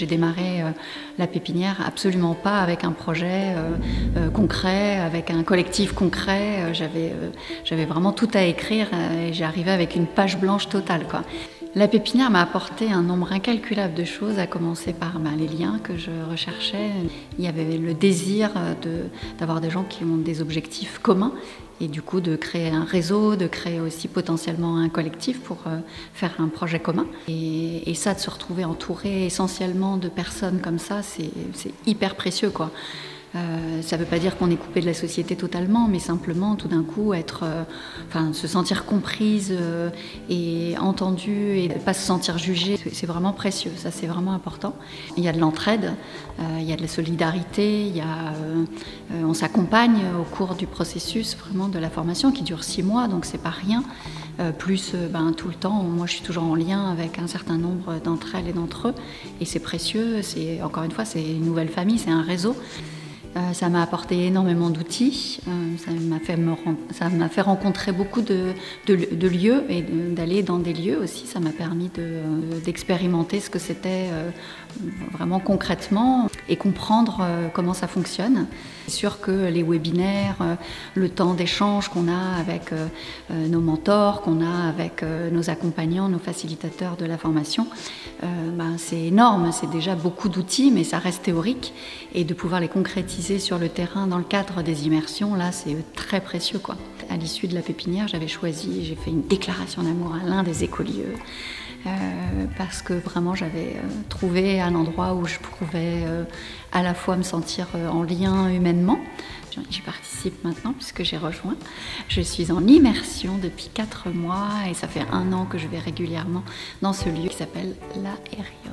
J'ai démarré la pépinière absolument pas avec un projet concret, avec un collectif concret. J'avais vraiment tout à écrire et j'ai arrivé avec une page blanche totale, quoi. La pépinière m'a apporté un nombre incalculable de choses, à commencer par les liens que je recherchais. Il y avait le désir d'avoir des gens qui ont des objectifs communs et du coup de créer un réseau, de créer aussi potentiellement un collectif pour faire un projet commun. Et ça, de se retrouver entouré essentiellement de personnes comme ça, c'est hyper précieux, quoi. Ça ne veut pas dire qu'on est coupé de la société totalement, mais simplement tout d'un coup se sentir comprise et entendue et ne pas se sentir jugée, c'est vraiment précieux, ça c'est vraiment important. Il y a de l'entraide, il y a de la solidarité, on s'accompagne au cours du processus vraiment de la formation qui dure 6 mois, donc c'est pas rien. Tout le temps, moi je suis toujours en lien avec un certain nombre d'entre elles et d'entre eux, et c'est précieux, encore une fois, c'est une nouvelle famille, c'est un réseau. Ça m'a apporté énormément d'outils, ça m'a fait rencontrer beaucoup de lieux et d'aller dans des lieux aussi. Ça m'a permis d'expérimenter ce que c'était vraiment concrètement et comprendre comment ça fonctionne. C'est sûr que les webinaires, le temps d'échange qu'on a avec nos mentors, qu'on a avec nos accompagnants, nos facilitateurs de la formation, c'est énorme, c'est déjà beaucoup d'outils, mais ça reste théorique, et de pouvoir les concrétiser sur le terrain dans le cadre des immersions, là c'est très précieux, quoi. À l'issue de la pépinière, j'ai fait une déclaration d'amour à l'un des écolieux parce que vraiment j'avais trouvé un endroit où je pouvais à la fois me sentir en lien humainement. J'y participe maintenant puisque j'ai rejoint. Je suis en immersion depuis 4 mois et ça fait 1 an que je vais régulièrement dans ce lieu qui s'appelle La Hériole.